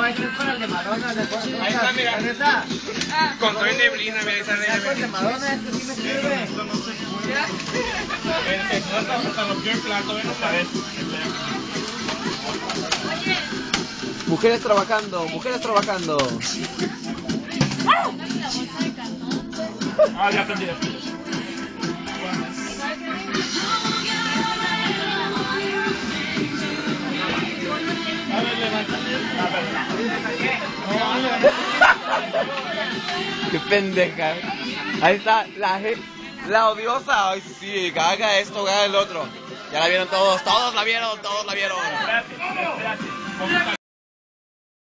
ese es para el de Madonna. Ahí está, mira. ¿Dónde está? Con todo y neblina, mira, ahí está El de Madonna, este sí me sirve. hasta rompió el plato, ven otra vez. Mujeres trabajando, mujeres trabajando. Ah, ya aprendí. A ver, levántame. Qué pendeja. Ahí está la odiosa. Ay, sí, que haga esto, que haga el otro. Ya la vieron todos, todos la vieron, todos la vieron. Gracias.